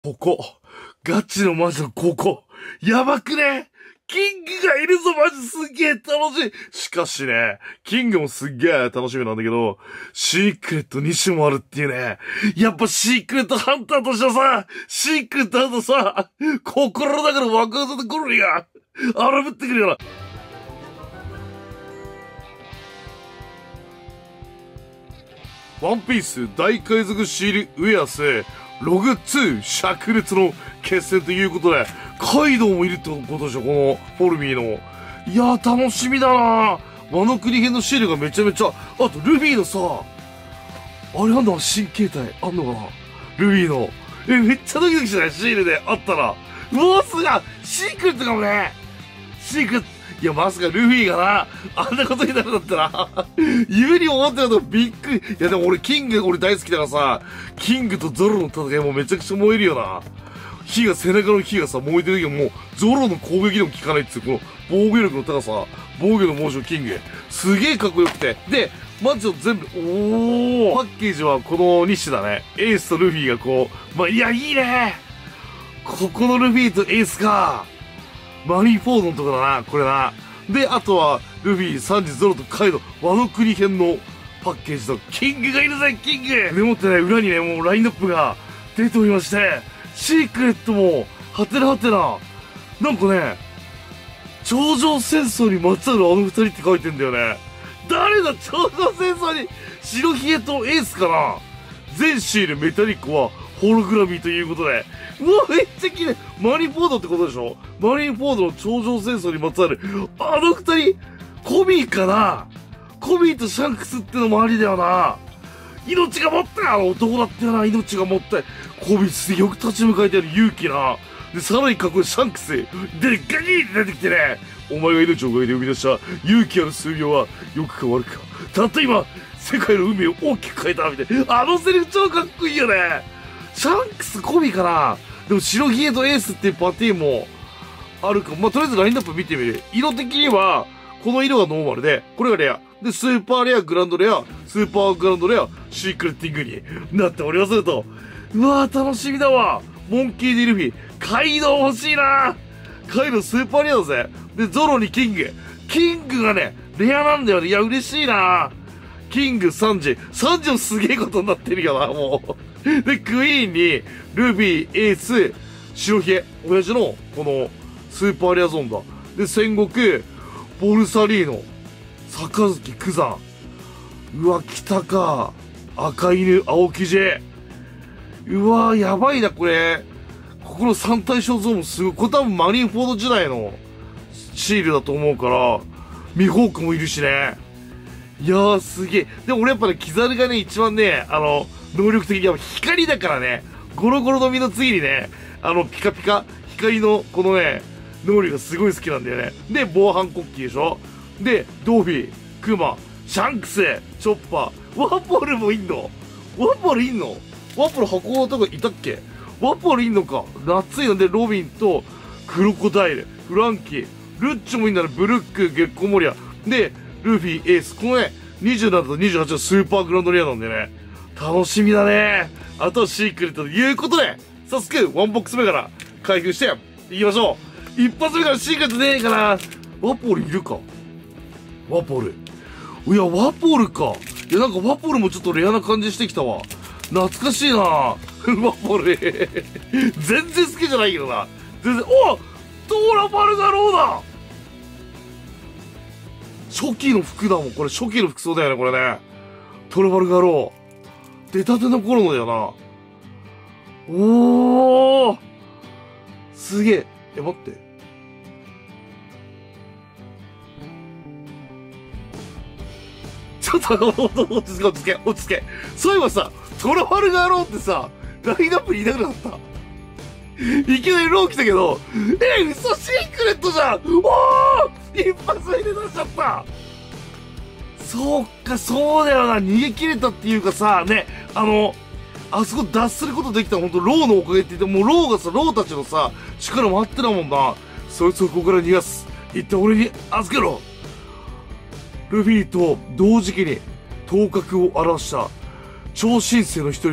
ここ。ガチのマジのここ。やばくね？キングがいるぞ、マジすげえ楽しい。しかしね、キングもすっげえ楽しみなんだけど、シークレット2種もあるっていうね。やっぱシークレットハンターとしてはさ、シークレットハンターさ、心の中のワクワクとコロリが、荒ぶってくるよな。ワンピース大海賊シールウェアスログ2灼熱の決戦ということで、カイドウもいるってことでしょ、このフォルミーの。いやー楽しみだなー。ワノ国編のシールがめちゃめちゃ、あとルビーのさ、あれなんだ、新形態あんのかな、ルビーの。めっちゃドキドキしない？シールであったら。もうすぐシークレットかもね。シークレット。いや、まさかルフィがな、あんなことになるんだったら、夢に思ってたのびっくり。いや、でも俺、キング、俺大好きだからさ、キングとゾロの戦いもめちゃくちゃ燃えるよな。背中の火がさ、燃えてる時はもう、ゾロの攻撃でも効かないっていう、この防御力の高さ、防御のモーションキング。すげえかっこよくて。で、マジで全部、パッケージはこの2種だね。エースとルフィがこう、いや、いいね。ここのルフィとエースか。マリーフォードのとこだな、これな。で、あとは、ルフィ、サンジ、ゾロとカイド、ワノ国編のパッケージと、キングがいるぜ、キングでもってね、裏にね、もうラインナップが出ておりまして、シークレットも、はてなはてな。なんかね、頂上戦争にまつわるあの二人って書いてんだよね。誰だ、頂上戦争に、白ひげとエースかな。全シールメタリックは、ホログラミーということで。うわ、めっちゃ綺麗。マリーフォードってことでしょ？マリーフォードの頂上戦争にまつわる、あの二人、コビーかな？コビーとシャンクスってのもありだよな。命が持った男だったよな、命が持った。コビーってよく立ち向かえてやる勇気な。で、さらにかっこいいシャンクス。で、ガキーって出てきてね。お前が命をかけて生み出した勇気ある数秒は、良くか悪くか。たった今、世界の運命を大きく変えた、みたいな。あのセリフ超かっこいいよね。シャンクスコビーかな。でも白ひげとエースっていうパティもあるかも。とりあえずラインナップ見てみる。色的には、この色がノーマルで、これがレア。で、スーパーレア、グランドレア、スーパーグランドレア、シークレッティングになっておりますると。うわー、楽しみだわ。モンキー・ディルフィ。カイドウ欲しいな。カイドウスーパーレアだぜ。で、ゾロにキング。キングがね、レアなんだよね。いや、嬉しいな。キングサンジもすげえことになってるよな、もう。で、クイーンに、ルビー、エース、白ひげ、親父の、この、スーパーレアゾーンだ。で、戦国、ボルサリーノ、杯、クザン。うわ、来たか。赤犬、青生地。うわ、やばいな、これ。ここの三体肖像もすごい。これ多分マリンフォード時代のシールだと思うから、ミホークもいるしね。いやー、すげえ。でも俺やっぱね、キザルがね、一番ね、能力的には光だからね、ゴロゴロの実の次にね、ピカピカ、光のこのね、能力がすごい好きなんだよね。で、防犯国旗でしょ。で、ドーフィー、クマ、シャンクス、チョッパー、ワッポルもいんの？ワッポルいんの？ワッポル箱のとこいたっけ？ワッポルいんのか。夏いので、ロビンと、クロコダイル、フランキー、ルッチョもいんだね、ブルック、ゲッコモリア。で、ルフィ、エース。このね、27と28のスーパーグランドレアなんでね。楽しみだね。あとはシークレットということで、早速、ワンボックス目から開封していきましょう。一発目からシークレットねえかな。ワポルいるか？ワポル。いや、ワポルか。いや、なんかワポルもちょっとレアな感じしてきたわ。懐かしいなワポル。全然好きじゃないけどな。全然、お！トーラバルガローだ！初期の服だもん。これ初期の服装だよね、これね。トラバルガロー。出たての頃のだよな。おー！すげえ。待って。ちょっと、落ち着け、落ち着け、落ち着け。そういえばさ、トラファルガーローってさ、ラインナップにいなくなった。いきなりロー来たけど、嘘シークレットじゃん！おー！一発目で出しちゃった！そうか、そうだよな。逃げ切れたっていうかさ、ね、あそこ脱することできたのほんとローのおかげって言って、もうローがさ、ローたちのさ、力もあってだもんな。そいつをここから逃がす。一旦俺に預けろ。ルフィと同時期に頭角を現した超新星の一人で、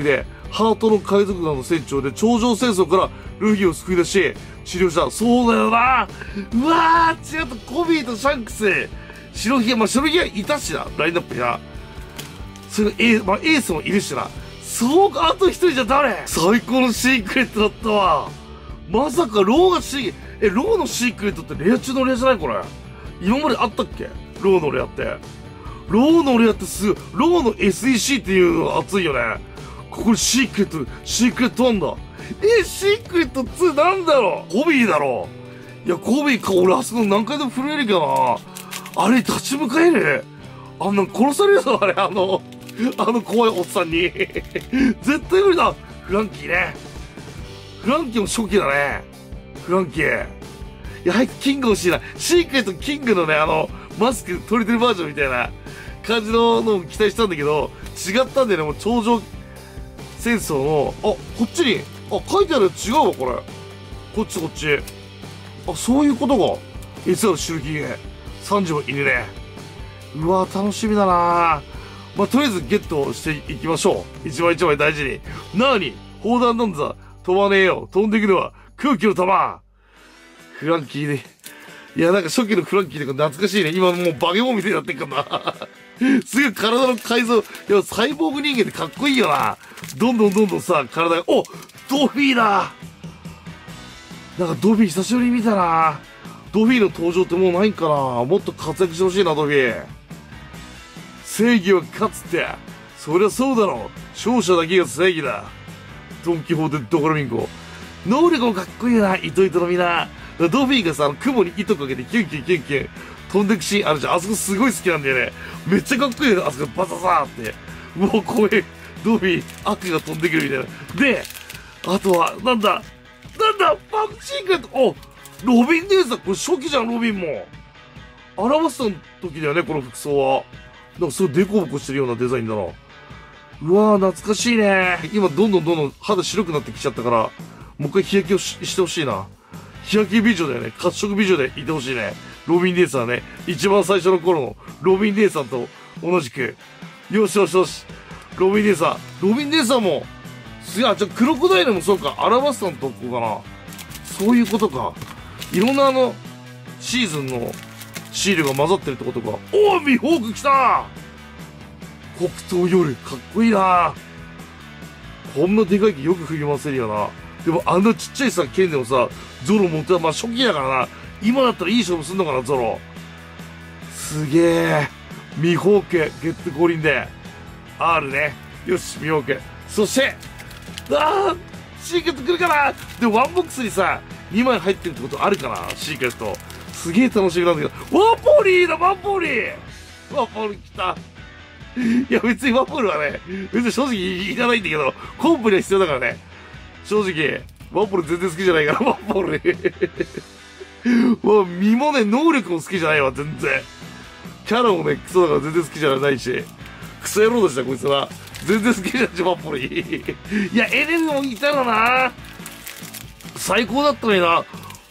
ハートの海賊団の船長で頂上戦争からルフィを救い出し、治療した。そうだよな。うわー、違った。コビーとシャンクス、白ひげ、まあ、白ひげいたしな、ラインナップや。それまあ、エースもいるしな。そうか、あと一人じゃ誰？最高のシークレットだったわ。まさかローのシークレットってレア中のレアじゃないこれ。今まであったっけ？ローのレアって。ローのレアってローの SEC っていうのが熱いよね。ここにシークレットなんだ。シークレット2なんだろう？コビーだろう。いや、コビーか、俺あそこ何回でも震えるけどな。あれ立ち向かえる？あんなん殺されるぞ、あれ、あの怖いおっさんに。絶対無理だ。フランキーね。フランキーも初期だね。フランキー。いや、早くキング欲しいな。シークレットキングのね、マスク取れてるバージョンみたいな感じのを期待したんだけど、違ったんだよね、もう頂上戦争の、こっちに、書いてあるやつ違うわ、これ。こっち。そういうことか。SR 白ひげ。3時もいるね。うわ楽しみだな。まあ、とりあえずゲットしていきましょう。一枚一枚大事に。なに、砲弾なんざ飛ばねえよ。飛んでいくのは空気の玉。フランキーね。いや、なんか初期のフランキーとか懐かしいね。今もうバケモンみたいになってんかな。すげえ体の改造。いや、サイボーグ人間ってかっこいいよな。どんどんさ、体が、ドフィーだ。なんかドフィー久しぶりに見たな。ドフィーの登場ってもうないんかな。もっと活躍してほしいな、ドフィー。正義は勝つって。そりゃそうだろう。勝者だけが正義だ。ドンキホーテドコロミンコ。能力もかっこいいな、糸のみな。ドフィーがさ、雲に糸かけてキュンキュン飛んでくシーンあるじゃん。あそこすごい好きなんだよね。めっちゃかっこいいよね。あそこバササーって。もう怖い。ドフィー、悪が飛んでくるみたいな。で、あとは、なんだ、パンチークレット、ロビン・デイズだ。これ初期じゃん、ロビンも。アラバスタの時だよね、この服装は。なんかすごいデコボコしてるようなデザインだな。うわー、懐かしいね。今どんどん肌白くなってきちゃったから、もう一回日焼けをしてほしいな。日焼け美女だよね。褐色美女でいてほしいね。ロビン・デイさんね。一番最初の頃のロビン・デイさんと同じく。よし。ロビン・デイさんも、じゃあクロコダイルもそうか。アラバスタのとこかな。そういうことか。いろんなシーズンのシールが混ざってるってことか。ミホーク来た。北東夜、かっこいいな。こんなでかい木よく振り回せるよな。でもあんなちっちゃいさ、剣でもさ、ゾロ持っては、まあ初期だからな。今だったらいい勝負すんのかな、ゾロ。すげえ。ミホーク、ゲット五輪で。R ね。よし、ミホーク。そして、シークレット来るかな。でもワンボックスにさ、2枚入ってるってことあるかな、シークレット。すげえ楽しみなんだけど。ワンポリー来た。いや、別にワッフルはね、別に正直いらないんだけど、コンプには必要だからね。正直、ワッフル全然好きじゃないから、ワッフルね。もう、身もね、能力も好きじゃないわ、全然。キャラもね、クソだから全然好きじゃないし。クソ野郎だしな、こいつは。全然好きじゃないし、ワッフル。いや、エレンもいたらな。最高だったのにな。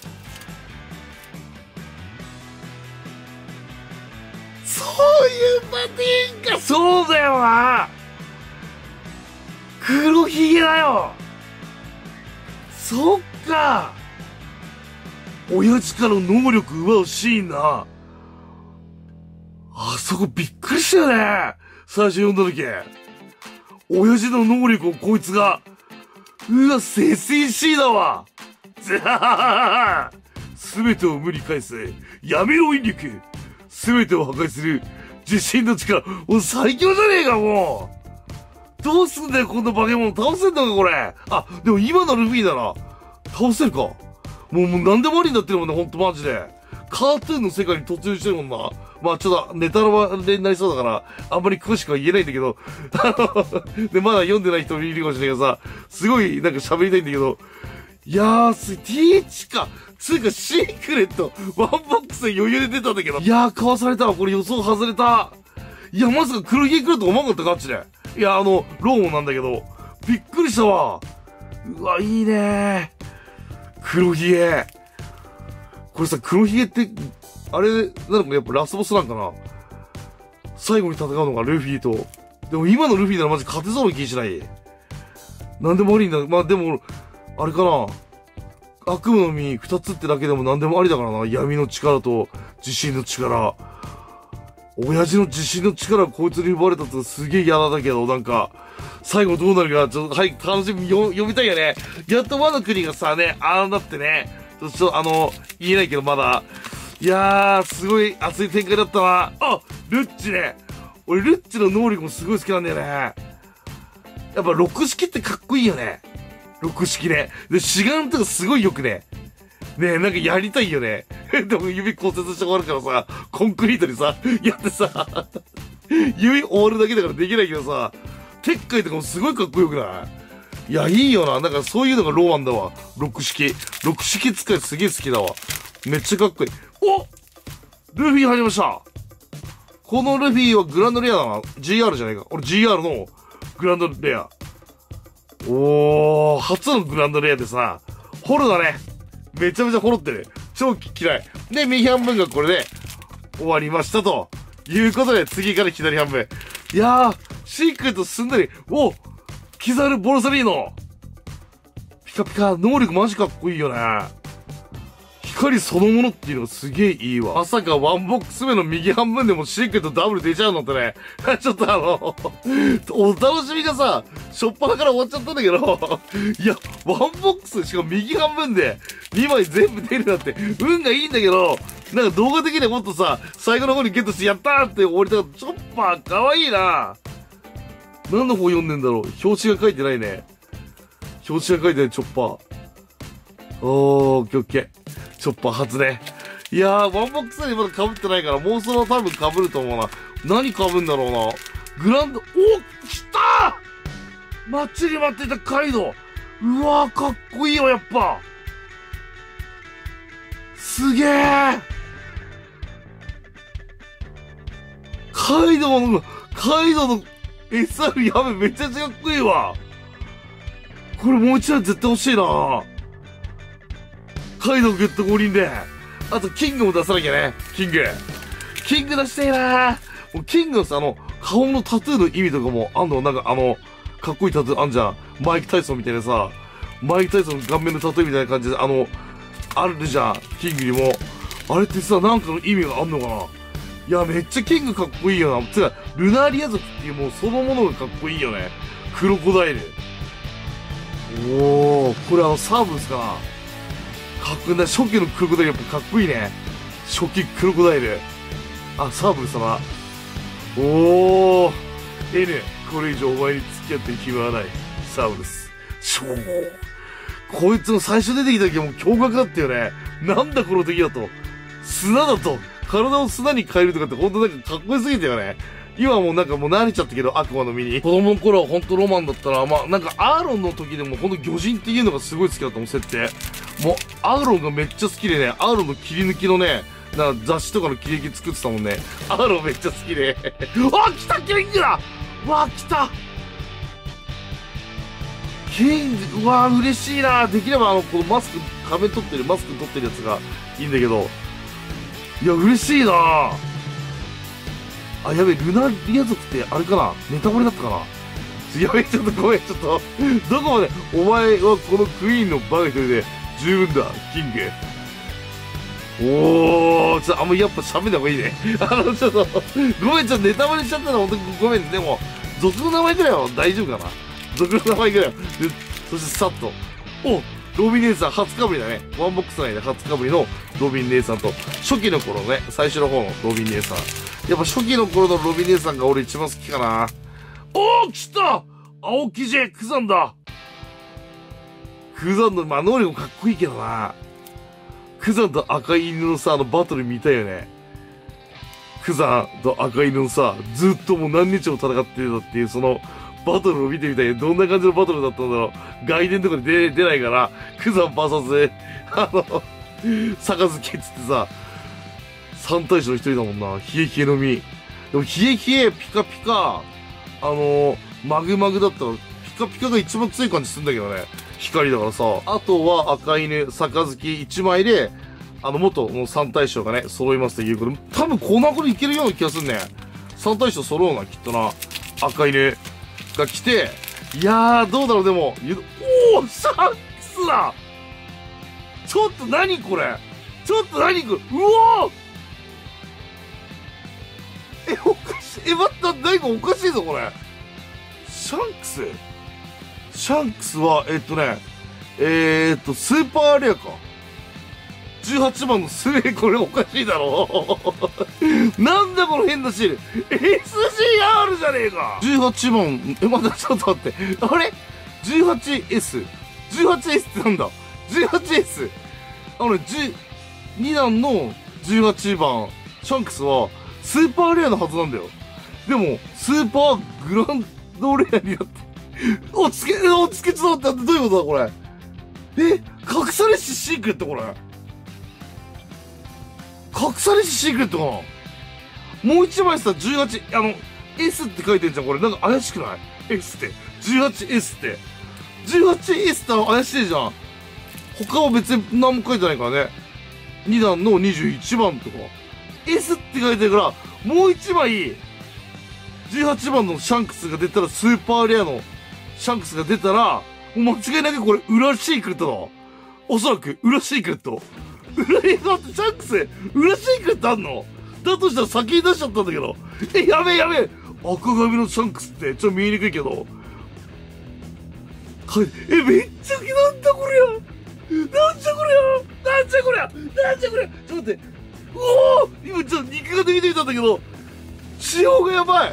そういうパティーンか。そうだよな。黒ひげだよ。そっか。親父から能力奪うシーンな。あそこびっくりしたよね。最初読んだ時。親父の能力をこいつが。うわ、セシシーだわ。すべてを無に返せ。やめろ引力。すべてを破壊する。自信の力。もう最強じゃねえか、もう。どうすんだよ、こんな化け物。倒せんのか、これ。でも今のルフィなら、倒せるか。もう何でもありになってるもんね、ほんとマジで。カートゥーンの世界に突入してるもんな。まあちょっとネタバレになりそうだから、あんまり詳しくは言えないんだけど、で、まだ読んでない人もいるかもしれないけどさ、すごいなんか喋りたいんだけど、いやー、ティーチか。つうか、シークレット、ワンボックスで余裕で出たんだけど。いやー、かわされたわ。これ予想外れた。いや、まさか黒ひげ来ると思わなかった、ガチで。いや、ローモンなんだけど、びっくりしたわ。うわ、いいねー。黒ひげ。これさ、黒ひげって、あれ、なのかやっぱラスボスなんかな。最後に戦うのがルフィと。でも今のルフィならマジ勝てそうな気しない。 なんでもありんだ。まあでも、あれかな。悪夢の実2つってだけでもなんでもありだからな。闇の力と自信の力。親父の自信の力をこいつに奪われたってすげえ嫌だけど、なんか、最後どうなるか、ちょっと、はい、楽しみ、読みたいよね。やっとワノ国がさ、ね、ああなってね、ちょっと言えないけどまだ。いやー、すごい熱い展開だったな。あ、ルッチね。俺、ルッチの能力もすごい好きなんだよね。やっぱ、六式ってかっこいいよね。六式ね。で、志願とかすごいよくね。ねえ、なんかやりたいよね。でも指骨折して終わるからさ、コンクリートにさ、やってさ、指終わるだけだからできないけどさ、鉄塊とかもすごいかっこよくないいや、いいよな。なんかそういうのがロマンだわ。六式。六式使いすげえ好きだわ。めっちゃかっこいい。おルフィ入りました。このルフィはグランドレアだな。GR じゃないか。俺 GR のグランドレア。おー、初のグランドレアでさ、ホルだね。めちゃめちゃホロってる。超嫌い。で、右半分がこれで終わりましたということで、次から左半分。いやー、シークレットすんなり、おキザル・ボルサリーノピカピカ、能力マジかっこいいよね。光そのものっていうのがすげえいいわ。まさかワンボックス目の右半分でもシークレットダブル出ちゃうのってね。ちょっとお楽しみがさ、しょっぱなから終わっちゃったんだけど、いや、ワンボックスしかも右半分で2枚全部出るなんて、運がいいんだけど、なんか動画的にはもっとさ、最後の方にゲットしてやったーって終わりたかった。チョッパーかわいいな。何の本読んでんだろう。表紙が書いてないね。表紙が書いてないチョッパー。オッケーオッケー。チョッパー初ね。いやー、ワンボックスにまだ被ってないから、もうその多分被ると思うな。何被んだろうな。グランド、お来たー待ちに待ってたカイドウ。うわー、かっこいいわ、やっぱ。すげーカイドウの SR やべ、めちゃめちゃかっこいいわ。これもう一台絶対欲しいな。カイドウゲット五輪で。あと、キングも出さなきゃね。キング出したいな。もうキングのさ、顔のタトゥーの意味とかもあんの。なんかかっこいいタトゥーあんじゃん。マイク・タイソンみたいなさ、マイク・タイソンの顔面のタトゥーみたいな感じで、あるじゃん。キングにも。あれってさ、なんかの意味があんのかな。いや、めっちゃキングかっこいいよな。つか、ルナーリア族っていうもうそのものがかっこいいよね。クロコダイル。おー、これサーブルスかな。かっこいいな。初期のクロコダイルやっぱかっこいいね。初期クロコダイル。あ、サーブルスだな。おー。N、これ以上お前に付き合ってる暇はない。サーブルス。こいつの最初出てきた時はもう驚愕だったよね。なんだこの敵だと。砂だと。体を砂に変えるとかってほんとなんかかっこよすぎたよね。今はもうなんかもう慣れちゃったけど、悪魔の実に。子供の頃はほんとロマンだったら、まあなんかアーロンの時でもほんと魚人っていうのがすごい好きだったもん、設定。もうアーロンがめっちゃ好きでね、アーロンの切り抜きのね、なんか雑誌とかの切り抜き作ってたもんね。アーロンめっちゃ好きで。あ、来たキングだわ、来たキング、うわ、嬉しいな。できればこのマスク、仮面取ってる、マスク取ってるやつがいいんだけど。いや、嬉しいな。あ、やべえ、ルナリア族ってあれかな、ネタバレだったかな。やべえ、ちょっとごめん、ちょっと、どこまで、お前はこのクイーンのバカ一人で十分だ、キング。おー、ちょっとあんまやっぱ喋んだ方がいいね。ちょっと、ごめん、ちょっとネタバレしちゃったらほんとごめん。でも、族の名前ぐらいは大丈夫かな。族の名前ぐらいは。で、そしてさっと、おロビン姉さん初かぶりだね。ワンボックス内で初かぶりのロビン姉さんと、初期の頃ね、最初の方のロビン姉さん。やっぱ初期の頃のロビン姉さんが俺一番好きかな。おー、来た青木 J、クザンだ。クザンの、まあ、能力もかっこいいけどな。クザンと赤い犬のさ、バトル見たいよね。クザンと赤い犬のさ、ずっともう何日も戦ってるっていう、その、バトルを見てみたい。どんな感じのバトルだったんだろう。外伝とかで出ないから、クザン VS、杯っつってさ、三大将の一人だもんな。冷え冷えの実。でも冷え冷え、ピカピカ、マグマグだったら、ピカピカが一番強い感じするんだけどね。光だからさ。あとは赤犬、杯一枚で、元の三大将がね、揃いますということで、多分こんなこといけるような気がするね。三大将揃うな、きっとな。赤犬が来て、 いやー、どうだろう、でも。おー、シャンクスだ。ちょっと何これ。ちょっと何これ。うおー、おかしい。待った、何かおかしいぞ、これ。シャンクスは、スーパーレアか。18番のスレこれおかしいだろ。なんだこの変なシール。SGR じゃねえか。18番、まだちょっと待って。あれ ?18S。18S ってなんだ ?18S。2段の18番、シャンクスは、スーパーレアのはずなんだよ。でも、スーパーグランドレアになって。おつけちょっと待って、どういうことだこれ。隠されしシークレットこれ。隠されしシークレットかな。もう一枚さ、18、S って書いてんじゃん、これ。なんか怪しくない ?S って。18S って。18S って怪しいじゃん。他は別に何も書いてないからね。2段の21番とか。S って書いてるから、もう一枚、18番のシャンクスが出たら、スーパーレアのシャンクスが出たら、もう間違いなくこれ、裏シークレットだわ。おそらく、裏シークレット。裏シークス、裏シークレットあんの？だとしたら先に出しちゃったんだけど。やべえ。赤髪のシャンクスって、ちょっと見えにくいけど。めっちゃ、なんだこりゃ。なんじゃこりゃ。ちょっと待って。おお、今ちょっと肉がで見てみたんだけど、仕様がやばい。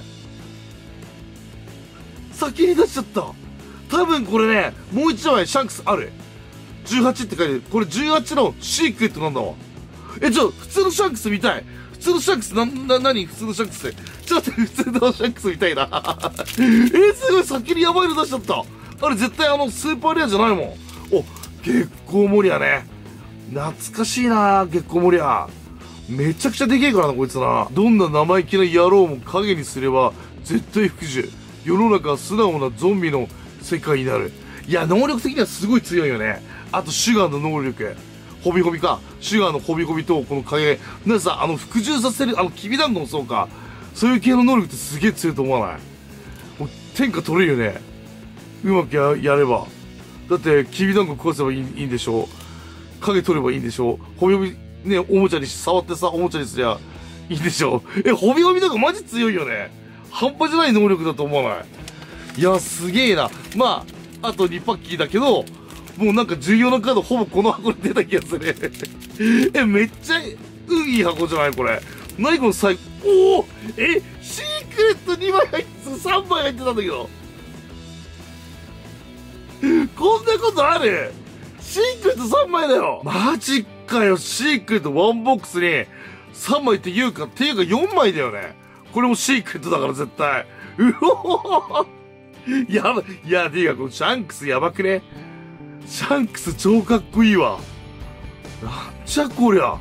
先に出しちゃった。多分これね、もう一枚シャンクスある。18って書いてる。これ18のシークレットなんだわ。普通のシャンクス見たい。普通のシャンクス、何普通のシャンクスって。ちょっと待って、普通のシャンクス見たいな。すごい、先にやばいの出しちゃった。あれ絶対スーパーレアじゃないもん。お、月光モリアね。懐かしいな、月光モリア。めちゃくちゃでけえからな、こいつな。どんな生意気な野郎も影にすれば、絶対服従。世の中は素直なゾンビの世界になる。いや、能力的にはすごい強いよね。あと、シュガーの能力。ホビホビか。シュガーのホビホビと、この影。なんかさ、服従させる、きびだんごもそうか。そういう系の能力ってすげえ強いと思わない？もう、天下取れるよね。うまくやれば。だって、きびだんご食わせばいいんでしょ？影取ればいいんでしょ？ホビホビ、ね、おもちゃに触ってさ、おもちゃにすりゃいいんでしょ？ホビホビとかマジ強いよね。半端じゃない能力だと思わない？いや、すげえな。まあ、あと2パッキーだけど、もうなんか重要なカードほぼこの箱に出た気がする。めっちゃ運いい箱じゃないこれ。何この最後。おお、シークレット2枚入って、3枚入ってたんだけど。こんなことある？シークレット3枚だよ。マジかよ。シークレット1ボックスに3枚っていうか4枚だよね。これもシークレットだから絶対。うおー、やばい。いや、ていうかこのシャンクスやばくね？シャンクス超かっこいいわ。なんじゃこりゃ。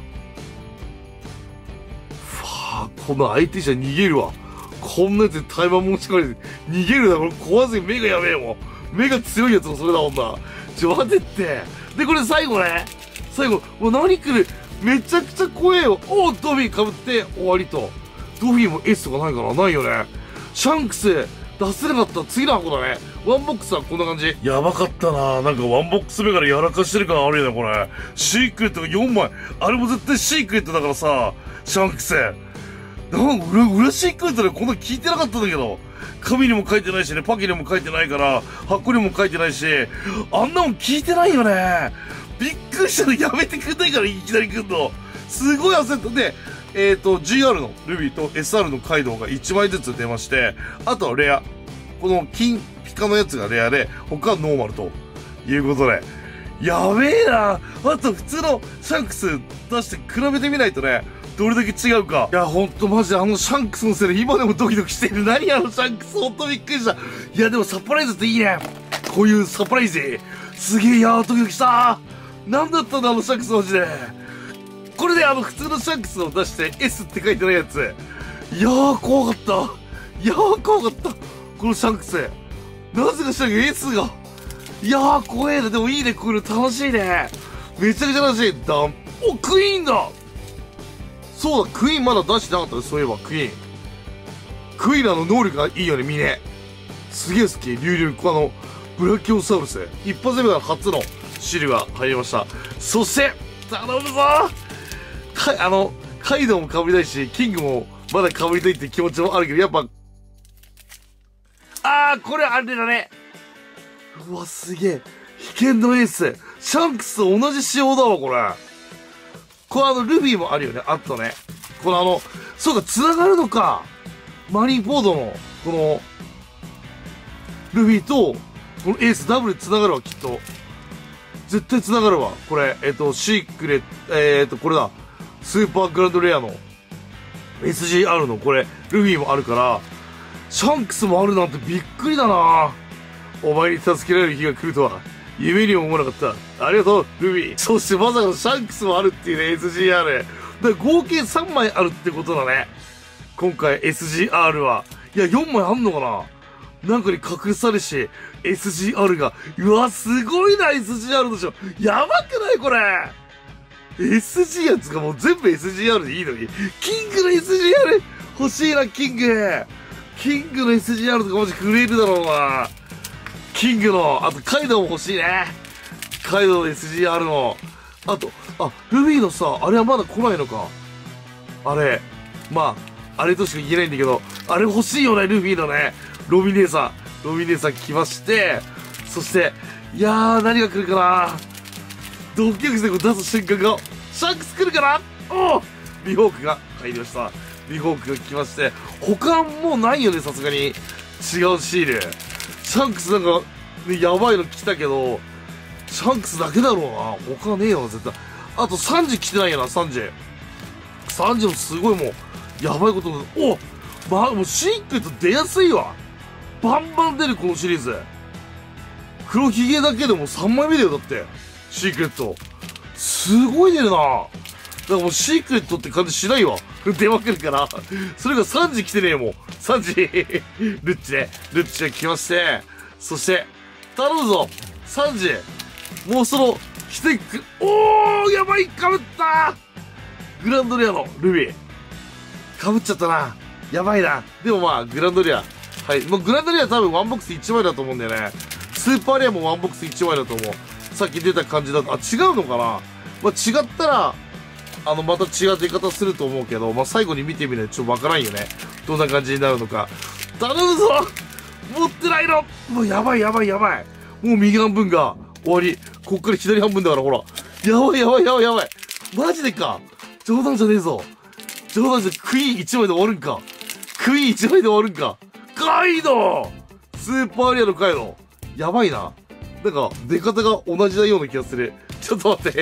この相手じゃ逃げるわ。こんなやつにタイマー持ち込まれて逃げるな。これ怖すぎ目がやべえもん。目が強いやつもそれだもんな。待てって。で、これ最後ね。もう何来る？めちゃくちゃ怖えよ。ドフィー被って終わりと。ドフィーも S とかないかな？ないよね。シャンクス出せなかった次の箱だね。ワンボックスはこんな感じ。やばかったな。なんかワンボックス目からやらかしてる感あるよね、これ。シークレットが4枚。あれも絶対シークレットだからさ、シャンクス。なんか裏シークレットでこんな聞いてなかったんだけど。紙にも書いてないしね、パケにも書いてないから、箱にも書いてないし、あんなもん聞いてないよね。びっくりしたのやめてくんないから、いきなり来んの。すごい焦った。で、GR のルビーと SR のカイドウが1枚ずつ出まして、あとはレア。この金ピカのやつがレアで、他はノーマルということで。やべえな。あと普通のシャンクス出して比べてみないとね、どれだけ違うか。いや、ほんとマジでシャンクスのせいで今でもドキドキしてる。何シャンクスほんとびっくりした。いや、でもサプライズっていいね。こういうサプライズ。すげえ、いやー、ドキドキした。なんだったんだ、シャンクスマジで。これで普通のシャンクスを出して S って書いてないやつ。いやー、怖かった。いやー、怖かった。このシャンクス。なぜかしらんけど S が。いやー、怖えな。でもいいね、これ楽しいね。めちゃくちゃ楽しい。お、クイーンだ。そうだ、クイーンまだ出してなかったね。そういえば、クイーン。クイーンの能力がいいよね、ミネ。 すげえ好き。リュウリュウ、ブラキオサウルス。一発目から初のシールが入りました。そして、頼むぞカイドウも被りたいし、キングもまだ被りたいって気持ちもあるけど、やっぱ、これあれだね。うわ、すげえ。危険のエース。シャンクスと同じ仕様だわ、これ。これルビーもあるよね、あとね。そうか、繋がるのか。マリンポードの、ルビーと、このエースダブルで繋がるわ、きっと。絶対繋がるわ。これ、シークレット、これだ。スーパーグランドレアの SGR のこれ、ルビーもあるから、シャンクスもあるなんてびっくりだな。お前に助けられる日が来るとは、夢にも思わなかった。ありがとう、ルビー。そしてまさかのシャンクスもあるっていうね、SGR。だから合計3枚あるってことだね。今回 SGR は。いや、4枚あんのかな。なんかに隠されし、SGR が。うわ、すごいな、SGR でしょ。やばくないこれ。SG やつがもう全部 SGR でいいのに。キングの SGR 欲しいな、キング。キングの SGR とかマジ震えるだろうな。キングの、あとカイドウも欲しいね。カイドウの SGR の。あと、ルビーのさ、あれはまだ来ないのか。あれ、まあ、あれとしか言えないんだけど、あれ欲しいよね、ルビーのね。ロビ姉さん来まして、そして、いやー、何が来るかな。ドキドキしてこう出す瞬間が、シャンクス来るかな。ビホークが入りました。ビホークが来まして、他もうないよね、さすがに。違うシール。シャンクスなんか、ね、やばいの来たけど、シャンクスだけだろうな。他ねえよな、絶対。あと3時来てないよな、3時。3時もすごいもう、やばいことになる。もうシークレット出やすいわ。バンバン出る、このシリーズ。黒ひげだけでも3枚目だよ、だって。シークレット。すごい出るな。だからもうシークレットって感じしないわ。出まくるから。それが3時来てねえもん。3時。ルッチね。ルッチが来まして。そして、頼むぞ。3時。もう来てく、やばい、被ったグランドレアのルビー。被っちゃったな。やばいな。でもまあ、グランドレア。はい。もうグランドレア多分ワンボックス1枚だと思うんだよね。スーパーレアもワンボックス1枚だと思う。さっき出た感じだと、違うのかな。まあ、違ったら、また違う出方すると思うけど、まあ、最後に見てみないとちょっとわからんよね。どんな感じになるのか。頼むぞ持ってないのもうやばい。もう右半分が終わり。こっから左半分だからほら。やばい。マジでか。冗談じゃねえぞ。冗談じゃ、クイーン1枚で終わるんか。カイドウスーパーレアのカイドウ。やばいな。なんか、出方が同じなような気がする。ちょっと待って。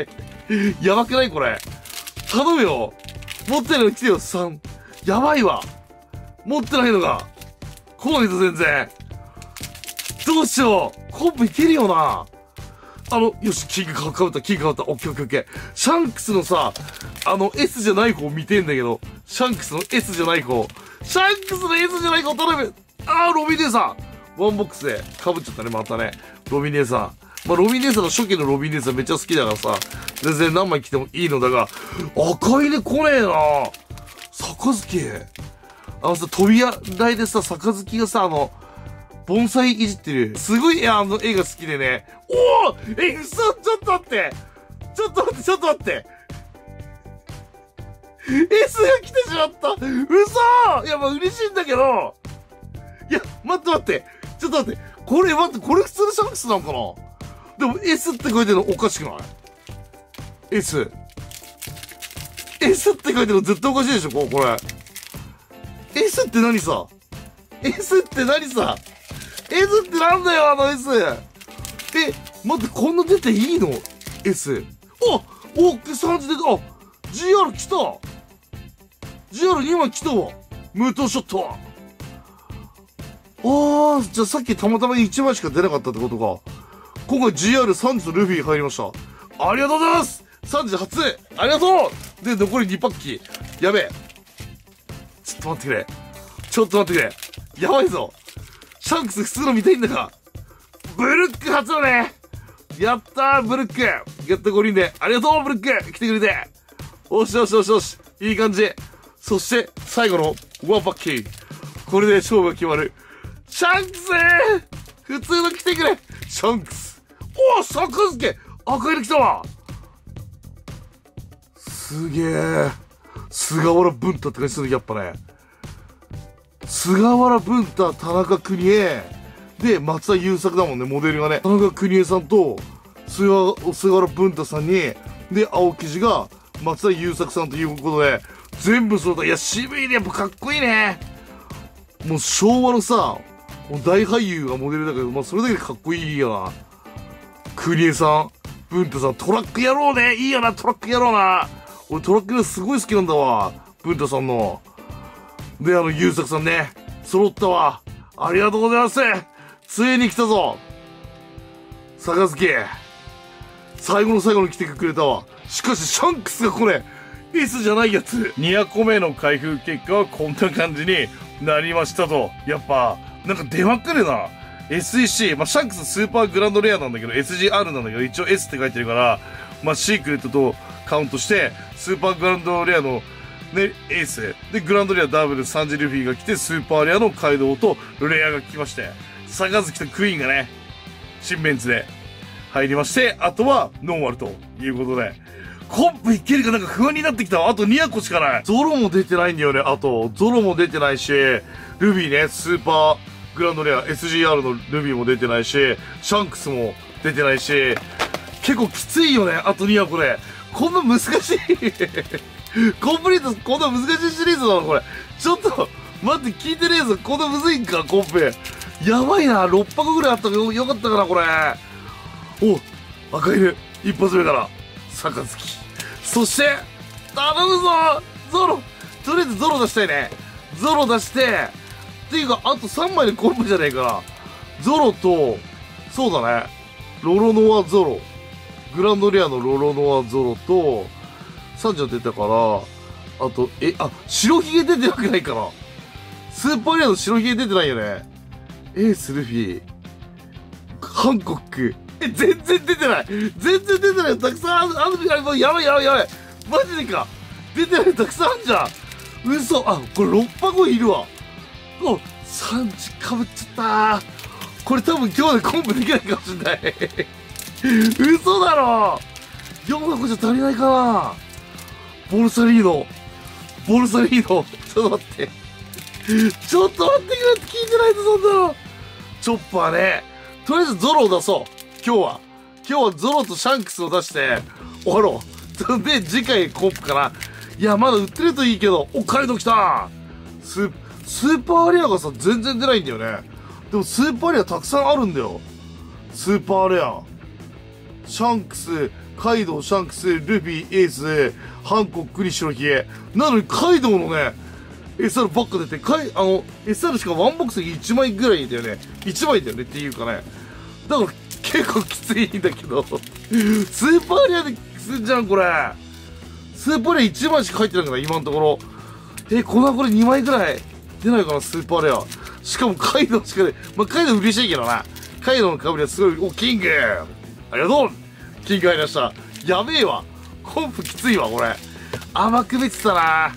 やばくないこれ。頼むよ。持ってるの来てよ、3。やばいわ。持ってないのが。来ないぞ、全然。どうしよう。コンプいけるよな。よし、キングかぶった。オッケー。シャンクスのさ、S じゃない方見てんだけど、シャンクスの S じゃない方頼む。ロビネーさん。ワンボックスで被っちゃったね、またね。ロビネーさん。まあ、ロビネーさんの初期のロビネーさんめっちゃ好きだからさ、全然何枚来てもいいのだが、赤いね来ねえな。杯。さ、扉台でさ、杯がさ、盆栽いじってる。すごい、絵が好きでね。嘘ちょっと待って S が来てしまった嘘いや、まあ嬉しいんだけど。いや、待って。ちょっと待って。これ普通のシャンクスなのかな。でも S って書いてるのおかしくない？ S って書いてるの絶対おかしいでしょこれ。S って何さ ?S ってなんだよS。待って、こんな出ていいの ?S。3時出た。GR 来た。GR2 枚来たわ。無糖ショット。じゃあさっきたまたま1枚しか出なかったってことか。今回 GR3 時とルフィ入りました。ありがとうございます !3 時初ありがとうで、残り2パッキー。やべえ。ちょっと待ってくれ。やばいぞ。シャンクス普通の見たいんだが。ブルック初だね。やったー、ブルック。ゲット5人で。ありがとう、ブルック。来てくれて。よし。いい感じ。そして、最後のワンパッキー。これで勝負が決まる。 シャンクス普通の来てくれシャンクスおお坂助赤色来たわすげえ菅原文太って感じするやっぱね。菅原文太、田中邦衛。で、松田優作だもんね、モデルがね。田中邦衛さんと、菅原文太さんに、で、青生地が松田優作さんということで、全部揃った。いや、渋いね。やっぱかっこいいね。もう昭和のさ、もう大俳優がモデルだけど、まあそれだけでかっこいいよな。邦衛さん、文太さん、トラック野郎ね。いいよな、トラック野郎な。俺トラックがすごい好きなんだわ。文太さんの。で、優作さんね。揃ったわ。ありがとうございます。ついに来たぞ。坂助。最後の最後に来てくれたわ。しかし、シャンクスがこれ、S じゃないやつ。200個目の開封結果はこんな感じになりましたと。やっぱ、なんか出まくるな。SEC。まあ、シャンクススーパーグランドレアなんだけど、SGR なんだけど、一応 S って書いてるから、まあ、シークレットとカウントして、スーパーグランドレアのね、エース。で、グランドレアダブルサンジルフィが来て、スーパーレアのカイドウとレアが来まして、坂月とクイーンがね、新メンツで入りまして、あとはノンワルということで、コンプいけるかなんか不安になってきたわ。あと200個しかない。ゾロも出てないんだよね。あと、ゾロも出てないし、ルビーね、スーパーグランドレア、SGR のルビーも出てないし、シャンクスも出てないし、結構きついよね。あと200個で。こんな難しいコンプリート、こんな難しいシリーズなのこれ。ちょっと、待って、聞いてねえぞ。こんなむずいんか、コンペ。やばいな。6箱ぐらいあったらよかったかな、これ。お、赤いる。一発目から。坂月。そして、頼むぞゾロとりあえずゾロ出したいね。ゾロ出して、っていうか、あと3枚でコンプじゃねえかな。ゾロと、そうだね。ロロノアゾロ。グランドレアのロロノアゾロと、サンジャ出たから、あと、白ひげ出てなくないかな。スーパーレアの白ひげ出てないよね。エース、ルフィ、ハンコック。全然出てない全然出てないたくさんある、やばい。マジでか出てないたくさんあるじゃん嘘これ6箱いるわ。3時かぶっちゃったこれ多分今日でコンプできないかもしんない嘘だろ !4 箱じゃ足りないかなボルサリーノ。ちょっと待って。くれって聞いてないとそんなの。チョッパーね。とりあえずゾロを出そう。今日はゾロとシャンクスを出して、終わろう。で、次回コンプかな。いや、まだ売ってるといいけど、カイドウ来たスーパーレアがさ、全然出ないんだよね。でもスーパーレアたくさんあるんだよ。スーパーレア。シャンクス、カイドウ、シャンクス、ルフィ、エース、ハンコックに白ひげ。なのにカイドウのね、SR ばっか出て、SR しかワンボックスに1枚ぐらいだよね。1枚だよねっていうかね。だから結構きついんだけど。スーパーレアできついじゃん、これ。スーパーレア1枚しか入ってないから、今のところ。これ2枚ぐらい出ないかな、スーパーレア。しかもカイドウしかね、まあ、カイドウ嬉しいけどな。カイドウの被りはすごい、キングありがとうキング入りました。やべえわ。コンプきついわ、これ。甘く見てたな。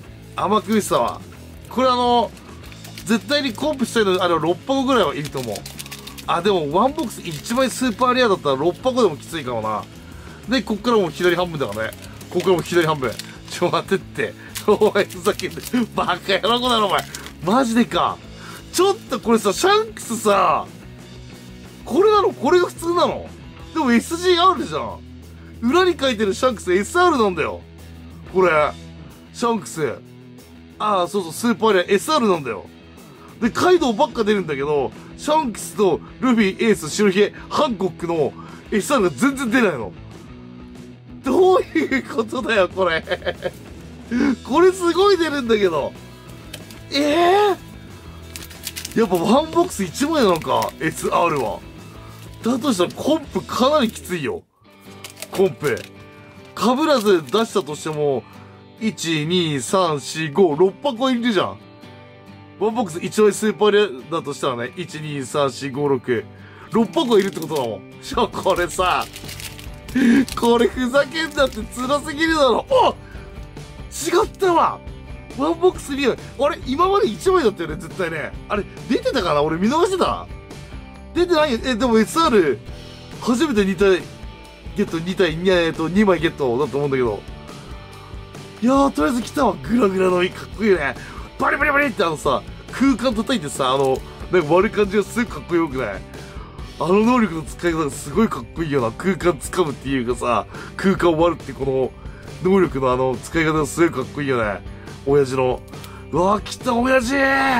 これ絶対にコンプしたいの、6箱ぐらいはいると思う。でも、ワンボックス1枚スーパーレアだったら6箱でもきついかもな。で、こっからもう左半分だからね。こっからも左半分。ちょ、待ってって。お前、ふざけんな。バカ野郎だろ、お前。マジでか。ちょっとこれさ、シャンクスさ、これなの？これが普通なの？でも SGR じゃん。裏に書いてるシャンクス SR なんだよ。これ。シャンクス。そう、スーパーレア SR なんだよ。で、カイドウばっか出るんだけど、シャンクスとルフィ、エース、白ひげ、ハンコックの SR が全然出ないの。どういうことだよ、これ。これすごい出るんだけど。やっぱワンボックス1枚なのか SR は。だとしたらコンプかなりきついよ。コンプ。被らず出したとしても、1、2、3、4、5、6箱いるじゃん。ワンボックス1枚スーパーレアだとしたらね、1、2、3、4、5、6。6箱いるってことだもん。これさ、これふざけんなって辛すぎるだろ。違ったわワンボックス2枚。あれ今まで1枚だったよね、絶対ね。あれ、出てたかな俺見逃してた出てないよ。でも SR、初めて2体、ゲット、2枚ゲットだと思うんだけど。いやー、とりあえず来たわ。グラグラのかっこいいね。バリバリバリってさ、空間叩いてさ、なんか割る感じがすごいかっこよくない？能力の使い方がすごいかっこいいよな。空間掴むっていうかさ、空間を割るってこの、能力の使い方がすごいかっこいいよね。親父の。うわー、来た、親父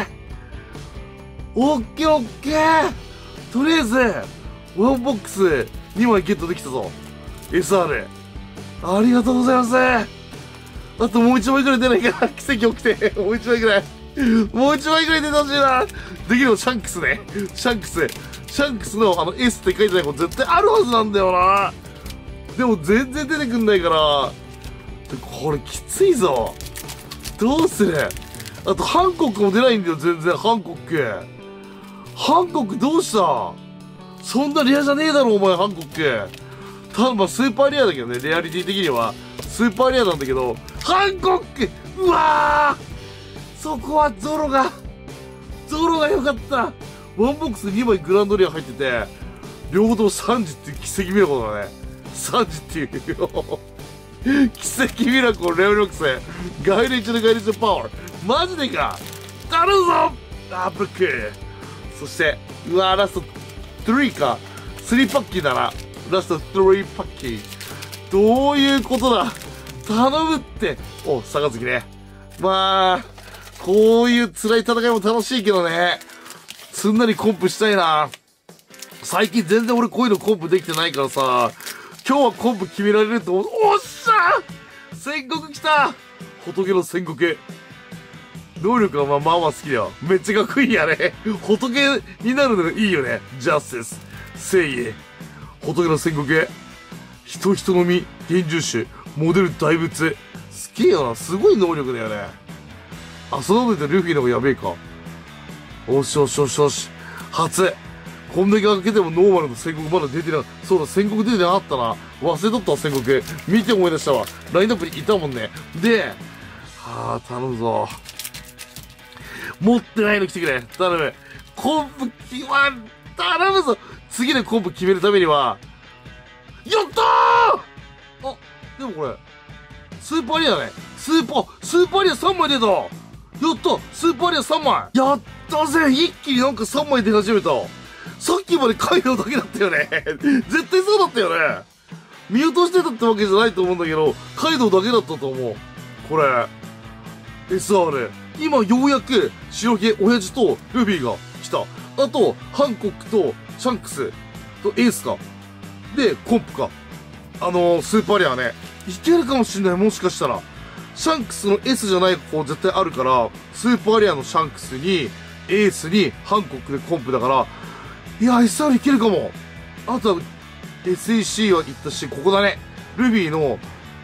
オッケーオッケーとりあえず、ワンボックス2枚ゲットできたぞ。SR。ありがとうございます。あともう1枚くらい出ないかな。奇跡起きて。もう1枚くらい。もう1枚くらい出てほしいな。できるのシャンクスね。シャンクスのS って書いてない子絶対あるはずなんだよな。でも全然出てくんないから、これきついぞ。どうする？あと、ハンコックも出ないんだよ、全然、ハンコック。ハンコックどうした？そんなレアじゃねえだろ、お前、ハンコック。ただ、まあ、スーパーレアだけどね、レアリティ的には。スーパーレアなんだけど、ハンコック！うわー！そこはゾロが良かった。ワンボックス2枚グランドレア入ってて、両方とも3時っていう奇跡ミラコルだね。3時っていうよ。奇跡ミラコルレベル6ガイレンチのガイレンチのパワー。マジでか頼むぞあブック。そして、うわラスト3か。3パッキーだな。ラスト3パッキー。どういうことだ頼むって。お、杯ね。まあ、こういう辛い戦いも楽しいけどね。すんなりコンプしたいな。最近全然俺こういうのコンプできてないからさ、今日はコンプ決められると思う。おっしゃー戦国来た仏の戦国。能力はまあまあ好きだよ。めっちゃかっこいいやね。仏になるのがいいよね。ジャスティス。正義。仏の戦国。人人のみ、幻獣種、モデル大仏。すげえよな。すごい能力だよね。あ、そのこと言ったらルフィの方がやべえか。おしよしよしよし。初。こんだけ開けてもノーマルの戦国まだ出てなかった。そうだ、戦国出てなかったな。忘れとったわ、戦国。見て思い出したわ。ラインナップにいたもんね。で、はぁ、頼むぞ。持ってないの来てくれ。頼む。コンプ頼むぞ。次のコンプ決めるためには、やったーあ、でもこれ、スーパーリアだね。スーパーリア3枚出た。やったスーパーリア3枚やったぜ一気になんか3枚出始めた。さっきまでカイドウだけだったよね。絶対そうだったよね。見落としてたってわけじゃないと思うんだけど、カイドウだけだったと思う。これ、SR。今ようやく白毛親父とルビーが来た。あと、ハンコックとシャンクスとエースか。で、コンプか。スーパーリアね。いけるかもしんない、もしかしたら。シャンクスの S じゃない子絶対あるから、スーパーリアのシャンクスに、エースに、ハンコックでコンプだから、いや、SR いけるかも。あとは、SAC は行ったし、ここだね。ルビーの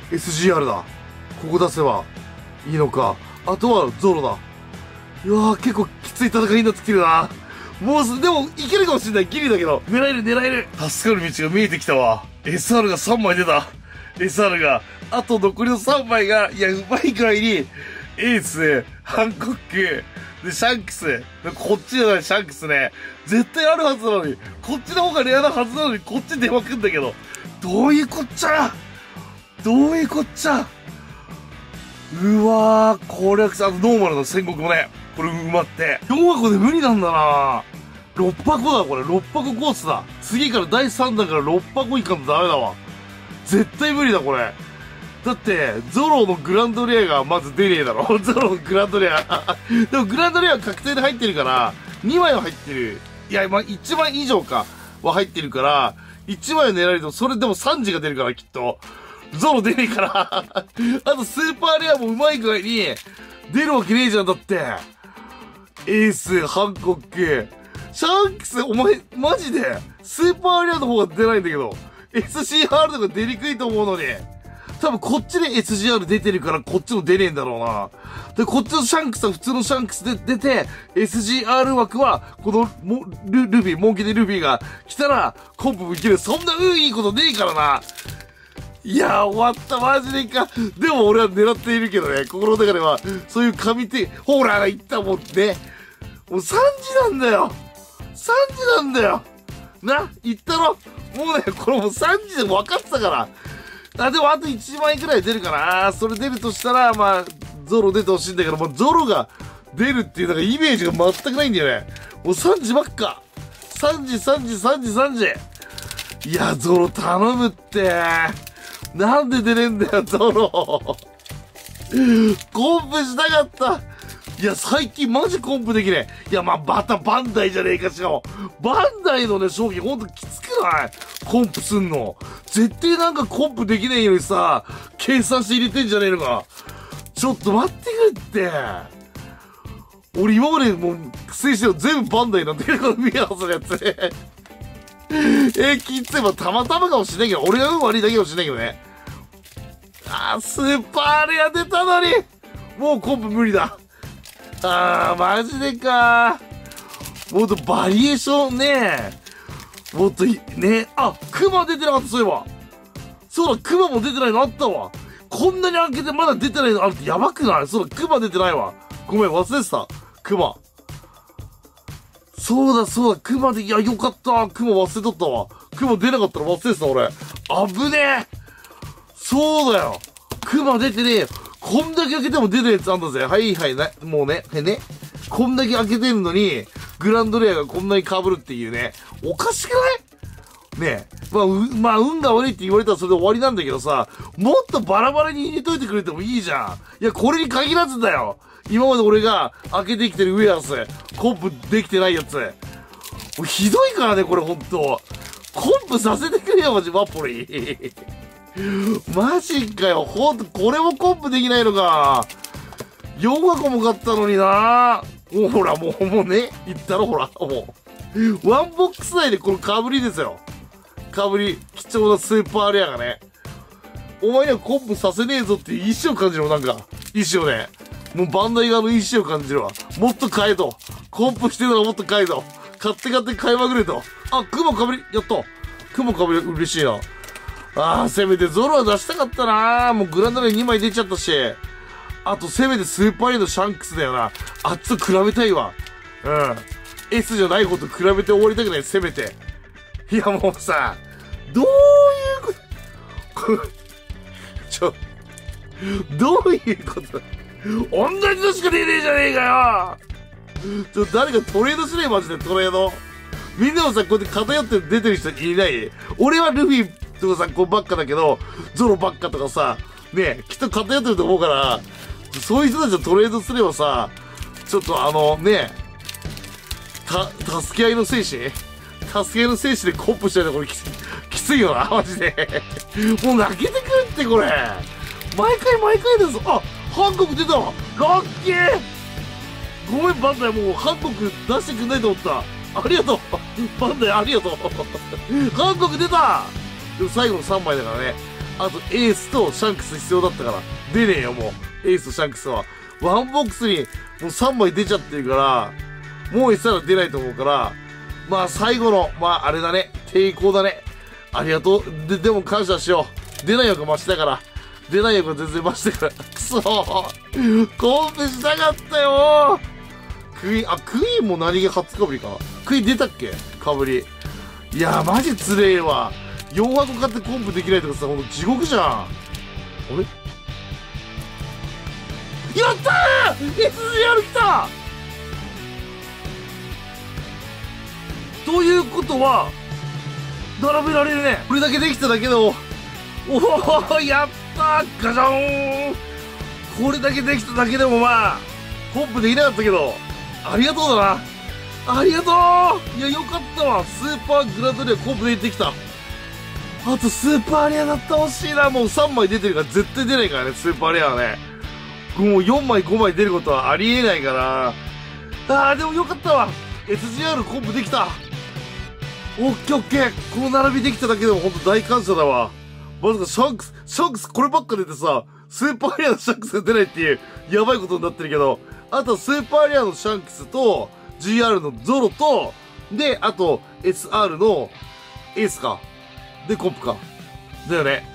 SGR だ。ここ出せばいいのか。あとはゾロだ。いやー、結構きつい戦いになってきてるな。もうでも、いけるかもしれない。ギリだけど。狙える。助かる道が見えてきたわ。SR が3枚出た。SR が。あと残りの3枚が、いや、うまいくらいに、エース、ハンコック、で、シャンクス。こっちじゃない、シャンクスね。絶対あるはずなのに。こっちの方がレアなはずなのに、こっち出まくんだけど。どういうこっちゃうわー、これは、ノーマルの戦国もね、これ埋まって。4箱で無理なんだな6箱だ、これ。6箱コースだ。次から第3弾から6箱いかんとダメだわ。絶対無理だ、これ。だって、ゾロのグランドレアがまず出ねえだろ。ゾロのグランドレア。でもグランドレアは確定で入ってるから、2枚は入ってる。いや、まあ、1枚以上か、は入ってるから、1枚を狙えると、それでも3時が出るから、きっと。ゾロ出ねえから。あと、スーパーレアもうまい具合に、出るわけねえじゃん、だって。エース、ハンコック、シャンクス、お前、マジで、スーパーレアの方が出ないんだけど、SCR とか出にくいと思うのに。多分こっちで SGR 出てるからこっちも出ねえんだろうな。で、こっちのシャンクスは普通のシャンクスで出て、SGR 枠は、このルビー、モンキーでルビーが来たら、コンプもいける。そんないいことねえからな。 いやー、終わった、マジでか。でも俺は狙っているけどね、心の中では、そういう神手、ホラーが言ったもんね。もう3時なんだよ。3時なんだよ。な、言ったろ。もうね、これもう3時でも分かってたから。あ、でもあと1枚くらい出るかな。それ出るとしたら、まあ、ゾロ出てほしいんだけど、もうゾロが出るっていう、なんかイメージが全くないんだよね。もう3時ばっか。3時、3時、3時、3時。いや、ゾロ頼むって。なんで出れんだよ、ゾロ。コンプしたかった。いや、最近マジコンプできねえ。いや、まあ、バンダイじゃねえか、しかも。バンダイのね、商品ほんときつくないコンプすんの。絶対なんかコンプできねえようにさ、計算して入れてんじゃねえのか。ちょっと待ってくれって。俺今までもう苦戦してる全部バンダイなんだけど、このミアーズのやつね。きつい。まあ、たまたまかもしれないけど、俺が運悪いだけかもしれないけどね。あー、スーパーレア出たのに、もうコンプ無理だ。あー、マジでかー。もっとバリエーションね。もっとね。あ、クマ出てなかった、そういえば。そうだ、クマも出てないのあったわ。こんなに開けてまだ出てないのあるってやばくない？そうだ、クマ出てないわ。ごめん、忘れてた。クマ。そうだ、クマで、いや、よかった。クマ忘れとったわ。クマ出なかったら忘れてた、俺。危ねえ。そうだよ。クマ出てねえよ。こんだけ開けても出るやつあんだぜ。はいはい、もうね、ね。こんだけ開けてるのに、グランドレアがこんなに被るっていうね。おかしくないねえ。まあ、運が悪いって言われたらそれで終わりなんだけどさ、もっとバラバラに入れといてくれてもいいじゃん。いや、これに限らずだよ。今まで俺が開けてきてるウェアス、コンプできてないやつ。ひどいからね、これほんと。コンプさせてくれよ、マジ、マッポリ。マジかよ、ほんと、これもコンプできないのか。4箱も買ったのにな。もうほら、もうね、言ったろ、ほら、もう。ワンボックス内でこの被りですよ。被り、貴重なスーパーレアがね。お前にはコンプさせねえぞっていう意志を感じるもん、なんか。意志をね。もうバンダイ側の意志を感じるわ。もっと買えと。コンプしてたらもっと買えと。買って買いまくれと。あ、クモ被り、やった。クモ被り、嬉しいな。あー、せめてゾロは出したかったな。もうグランドレ2枚出ちゃったし。あと、せめてスーパーリーのシャンクスだよな。あっちと比べたいわ。うん。S じゃないこと比べて終わりたくない、せめて。いや、もうさ、どういうことどういうこと同じのしか出ねえじゃねえかよ。誰かトレードしねえ、マジで、トレード。みんなもさ、こうやって偏って出てる人いない？俺はルフィとかさ、こうばっかだけど、ゾロばっかとかさ、ねえ、きっと偏ってると思うから、そういう人たちとトレードすればさ、ちょっとねえ、助け合いの精神でコンプしたいのこれきついよな、マジで。もう泣けてくるって、これ。毎回だぞ。あ、韓国出たわ。ラッキー。ごめん、バンダイ、もう韓国出してくんないと思った。ありがとう。バンダイ、ありがとう。韓国出た。でも最後の3枚だからね。あとエースとシャンクス必要だったから。出ねえよ、もう。エースとシャンクスは。ワンボックスにもう3枚出ちゃってるから、もうしたら出ないと思うから、まあ最後の、まああれだね。抵抗だね。ありがとう。でも感謝しよう。出ないよがマシだから。出ないよが全然マシだから。くそー。コンプしたかったよー。クイーンも何気初かぶりか。クイーン出たっけかぶり。いやーマジつれえわ。4箱買ってコンプできないとかさ、ほんと地獄じゃん。あれやったー !SGR 来たということは、並べられるね。これだけできただけでも、おおやったーガチャーンこれだけできただけでもまあ、コンプできなかったけど、ありがとうだな。ありがとういや、よかったわ。スーパーグラドレアコンプでできた。あとスーパーレアだった欲しいな。もう3枚出てるから絶対出ないからね、スーパーレアはね。もう4枚5枚出ることはありえないから。あー、でもよかったわ。SGR コンプできた。オッケーオッケー。この並びできただけでもほんと大感謝だわ。まさかシャンクスこればっか出てさ、スーパーレアのシャンクスが出ないっていう、やばいことになってるけど、あとスーパーレアのシャンクスと、GR のゾロと、で、あと SR のエースか。で、コンプか。だよね。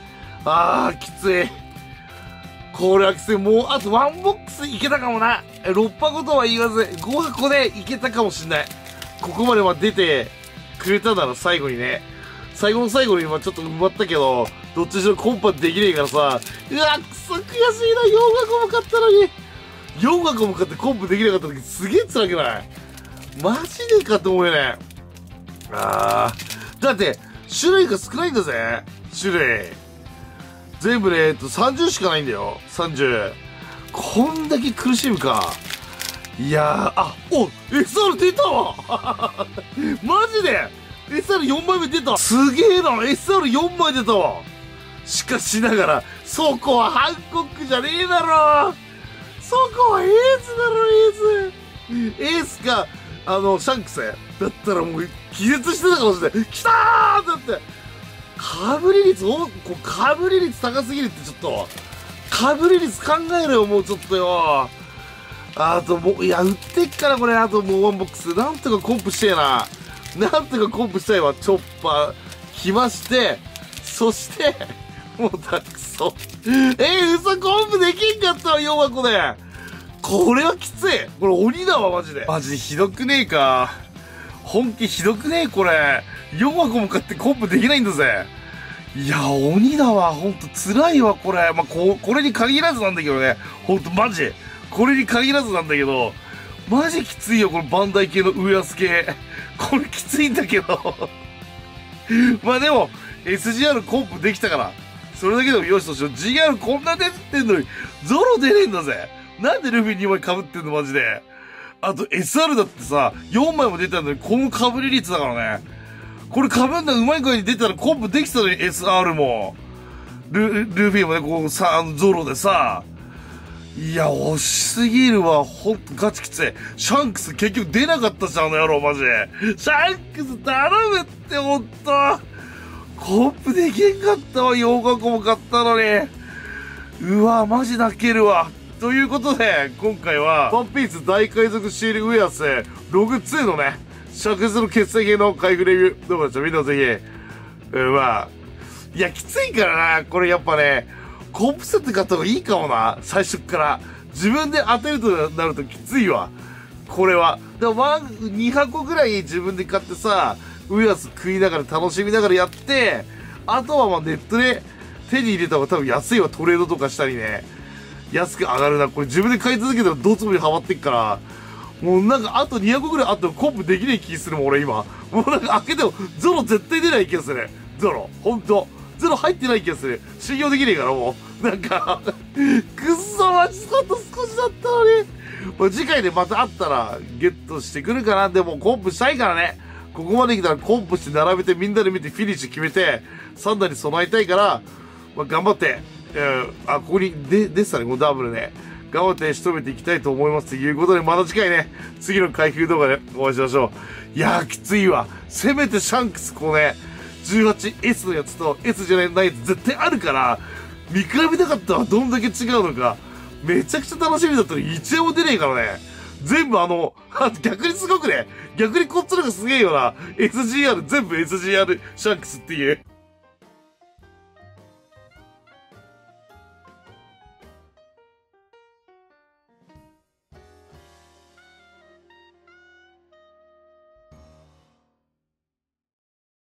きつい。これはきつい。もう、あとワンボックスいけたかもな。6箱とは言わず、5箱でいけたかもしんない。ここまでは出てくれたなら最後にね。最後の最後にちょっと埋まったけど、どっちにしろコンパできねえからさ、うわ、くそ悔しいな。4箱も買ったのに。4箱も買ってコンプできなかった時すげえ辛くない？マジでかと思うよね。だって、種類が少ないんだぜ。種類。全部ね、30しかないんだよ。30。こんだけ苦しむか。いやー、SR 出たわマジで !SR4 枚目出た。すげえな !SR4 枚出たわ。しかしながら、そこはハンコックじゃねえだろ。そこはエースだろ、エース。エースか、シャンクスだったらもう気絶してたかもしれない。きたーだって、かぶり率高すぎるってちょっと。かぶり率考えろよ、もうちょっとよ。もう、いや、売ってっからこれ、あともうワンボックス。なんとかコンプしてえな。なんとかコンプしたいわ。チョッパー、来まして、そして、もうくそ。嘘コンプできんかったわ、4箱で。これはきつい。これ鬼だわ、マジで。マジでひどくねえか。本気ひどくねえ、これ。4箱も買ってコンプできないんだぜ。いや、鬼だわ。ほんと辛いわ、これ。これに限らずなんだけどね。ほんと、マジ。これに限らずなんだけど、マジきついよ、このバンダイ系の上安系。これきついんだけど。まあでも、SGR コンプできたから。それだけでもよしとしよう。GR こんな出てんのに、ゾロ出ねえんだぜ。なんでルフィ2枚被ってんのマジで。あと SR だってさ、4枚も出たのに、この被り率だからね。これ被んだうまい声に出たらコンプできたのに SR も。ルフィもね、こうさ、ゾロでさ。いや、惜しすぎるわ。ほんとガチきつい。シャンクス結局出なかったじゃん、あの野郎、マジで。シャンクス頼むって、ほんと。コンプできんかったわ、4箱も買ったのに。うわ、マジ泣けるわ。ということで、今回は、ワンピース大海賊シールウエアス、ログ2のね、灼熱の決済系の開封レビュー、どうかでしょうみんなぜひ。いや、きついからな、これやっぱね、コンプセット買った方がいいかもな、最初っから。自分で当てるとなるときついわ。これは。でも2箱ぐらい自分で買ってさ、ウエアス食いながら楽しみながらやって、あとはネットで手に入れた方が多分安いわ、トレードとかしたりね。安く上がるな。これ自分で買い続けたらドツボにハマってっから、もうなんかあと200個ぐらいあってもコンプできない気するもん、俺今。もうなんか開けてもゾロ絶対出ない気がする。ゾロ。ほんと。ゾロ入ってない気がする。信用できねえからもう。なんかくっそマジあと少しだったのに。もう次回でまた会ったらゲットしてくるかな。でもコンプしたいからね。ここまで来たらコンプして並べてみんなで見てフィニッシュ決めて、3弾に備えたいから、頑張って、ここに出てたね、このダブルね。頑張って仕留めていきたいと思いますということで、また次回ね、次の開封動画でお会いしましょう。いやー、きついわ。せめてシャンクスこうね、18S のやつと S じゃないやつ絶対あるから、見比べたかったわ。どんだけ違うのか。めちゃくちゃ楽しみだったのに1円も出ねえからね。全部逆にすごくね。逆にこっちの方がすげえよな。SGR 全部 SGR シャンクスっていう。